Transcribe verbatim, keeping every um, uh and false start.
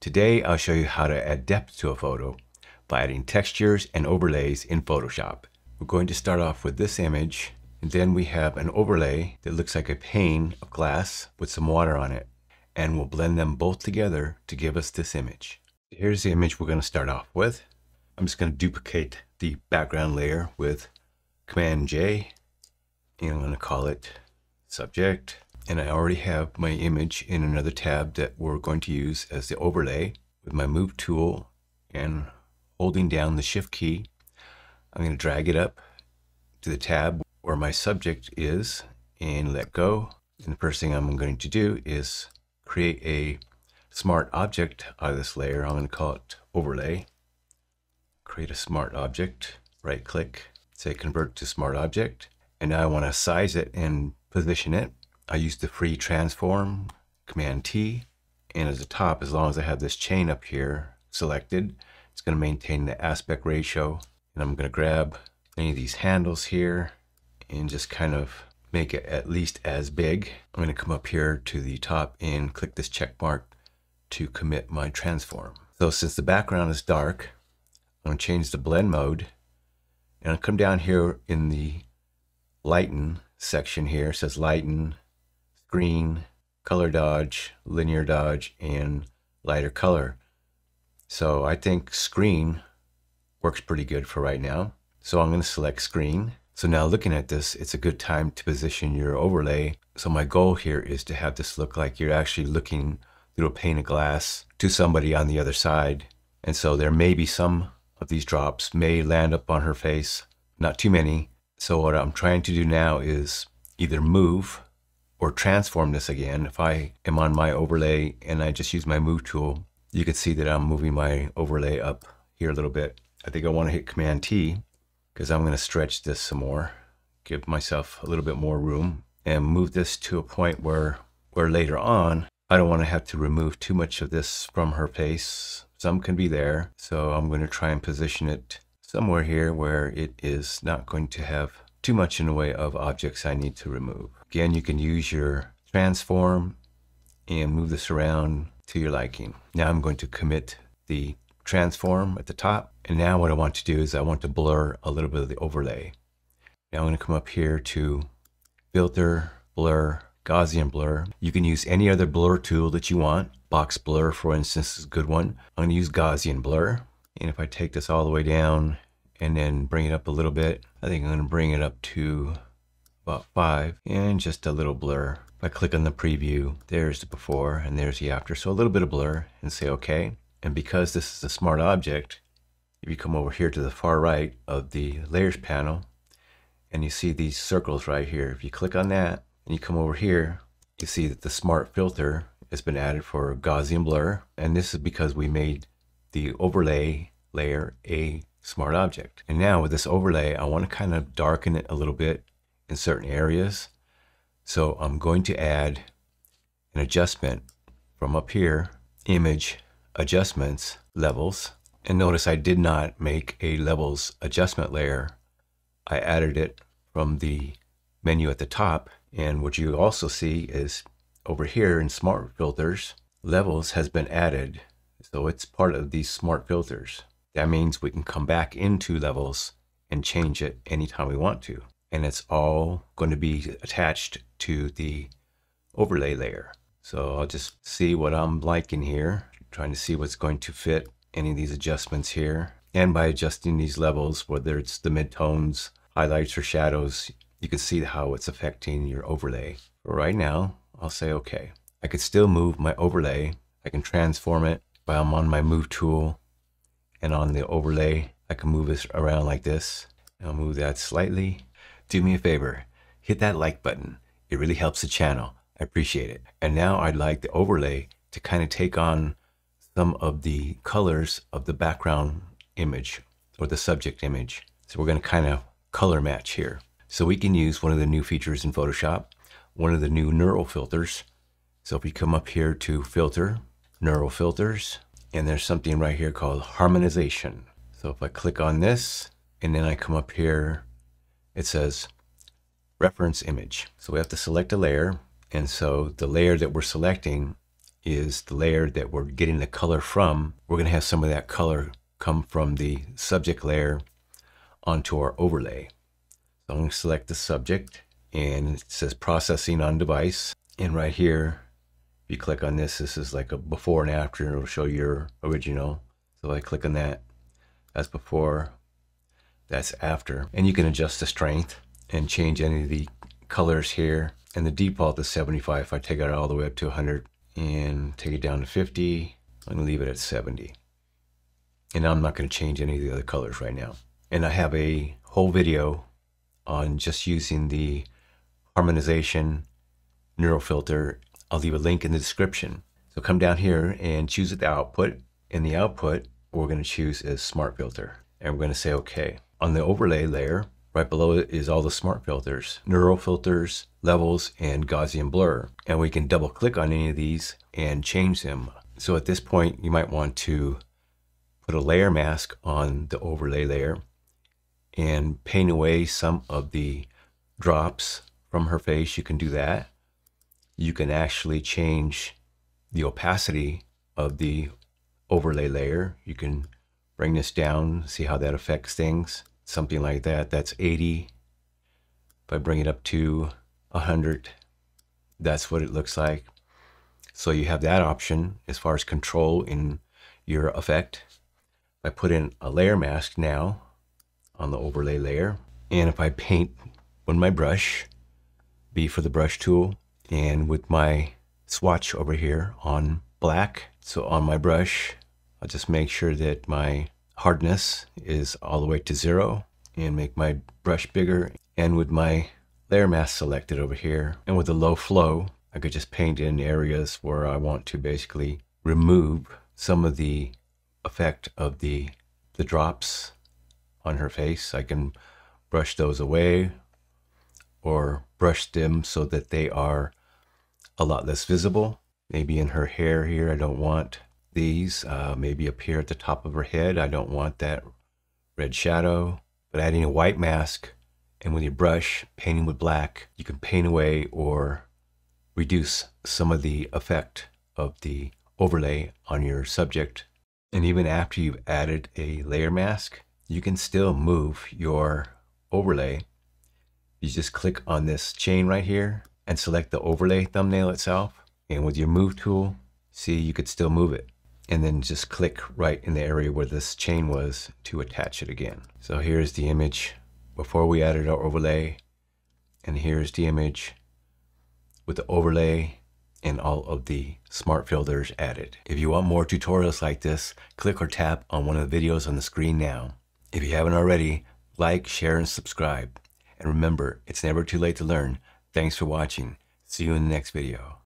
Today I'll show you how to add depth to a photo by adding textures and overlays in Photoshop. We're going to start off with this image, and then we have an overlay that looks like a pane of glass with some water on it, and we'll blend them both together to give us this image. Here's the image we're going to start off with. I'm just going to duplicate the background layer with Command J, and I'm going to call it Subject. And I already have my image in another tab that we're going to use as the overlay. With my Move tool and holding down the Shift key, I'm going to drag it up to the tab where my subject is and let go. And the first thing I'm going to do is create a smart object out of this layer. I'm going to call it Overlay. Create a smart object, right click, say Convert to Smart Object. And now I want to size it and position it. I use the free transform, Command T, and as a top, as long as I have this chain up here selected, it's going to maintain the aspect ratio. And I'm going to grab any of these handles here and just kind of make it at least as big. I'm going to come up here to the top and click this check mark to commit my transform. So since the background is dark, I'm going to change the blend mode, and I'll come down here in the lighten section here. It says lighten, screen, color dodge, linear dodge, and lighter color. So I think screen works pretty good for right now. So I'm going to select screen. So now looking at this, it's a good time to position your overlay. So my goal here is to have this look like you're actually looking through a pane of glass to somebody on the other side. And so there may be some of these drops may land up on her face, not too many. So what I'm trying to do now is either move or transform this again. If I am on my overlay and I just use my Move tool, you can see that I'm moving my overlay up here a little bit. I think I want to hit Command T because I'm going to stretch this some more, give myself a little bit more room, and move this to a point where, where later on, I don't want to have to remove too much of this from her face. Some can be there, so I'm going to try and position it somewhere here where it is not going to have too much in the way of objects I need to remove. Again, you can use your transform and move this around to your liking. Now I'm going to commit the transform at the top, and now what I want to do is I want to blur a little bit of the overlay. Now I'm going to come up here to Filter, Blur, Gaussian Blur. You can use any other blur tool that you want. Box Blur, for instance, is a good one. I'm going to use Gaussian Blur, and if I take this all the way down and then bring it up a little bit, I think I'm going to bring it up to about five and just a little blur. If I click on the preview, there's the before and there's the after. So a little bit of blur, and say OK. And because this is a smart object, if you come over here to the far right of the layers panel and you see these circles right here, if you click on that and you come over here, you see that the smart filter has been added for Gaussian blur. And this is because we made the overlay layer a smart object. And now with this overlay, I want to kind of darken it a little bit in certain areas. So I'm going to add an adjustment from up here, Image, Adjustments, Levels. And notice I did not make a levels adjustment layer. I added it from the menu at the top. And what you also see is over here in Smart Filters, Levels has been added. So it's part of these smart filters. That means we can come back into Levels and change it anytime we want to. And it's all going to be attached to the overlay layer. So I'll just see what I'm liking here, trying to see what's going to fit any of these adjustments here. And by adjusting these levels, whether it's the midtones, highlights, or shadows, you can see how it's affecting your overlay. For right now, I'll say OK. I could still move my overlay. I can transform it while I'm on my Move tool, and on the overlay, I can move this around like this. I'll move that slightly. Do me a favor, hit that like button. It really helps the channel. I appreciate it. And now I'd like the overlay to kind of take on some of the colors of the background image or the subject image. So we're going to kind of color match here. So we can use one of the new features in Photoshop, one of the new neural filters. So if we come up here to Filter, Neural Filters, and there's something right here called Harmonization. So if I click on this and then I come up here, it says reference image. So we have to select a layer. And so the layer that we're selecting is the layer that we're getting the color from. We're going to have some of that color come from the subject layer onto our overlay. So I'm going to select the subject, and it says processing on device. And right here, if you click on this, this is like a before and after. It'll show your original. So I click on that. That's before, that's after. And you can adjust the strength and change any of the colors here. And the default is seventy-five. If I take it all the way up to one hundred and take it down to fifty, I'm going to leave it at seventy. And I'm not going to change any of the other colors right now. And I have a whole video on just using the Harmonization neural filter. I'll leave a link in the description. So come down here and choose the output. In the output, what we're going to choose is Smart Filter. And we're going to say OK. On the overlay layer, right below it is all the smart filters, neural filters, levels, and Gaussian blur. And we can double click on any of these and change them. So at this point, you might want to put a layer mask on the overlay layer and paint away some of the drops from her face. You can do that. You can actually change the opacity of the overlay layer. You can bring this down, see how that affects things. Something like that. That's eighty. If I bring it up to one hundred, that's what it looks like. So you have that option as far as control in your effect. If I put in a layer mask now on the overlay layer, and if I paint with my brush, B for the brush tool, and with my swatch over here on black, so on my brush, I'll just make sure that my hardness is all the way to zero and make my brush bigger. And with my layer mask selected over here and with a low flow, I could just paint in areas where I want to basically remove some of the effect of the the drops on her face. I can brush those away or brush them so that they are a lot less visible. Maybe in her hair here, I don't want these. Uh, maybe up here at the top of her head, I don't want that red shadow. But adding a white mask and with your brush painting with black, you can paint away or reduce some of the effect of the overlay on your subject. And even after you've added a layer mask, you can still move your overlay. You just click on this chain right here and select the overlay thumbnail itself. And with your move tool, see, you could still move it. And then just click right in the area where this chain was to attach it again. So here's the image before we added our overlay. And here's the image with the overlay and all of the smart filters added. If you want more tutorials like this, click or tap on one of the videos on the screen now. If you haven't already, like, share, and subscribe. And remember, it's never too late to learn. Thanks for watching. See you in the next video.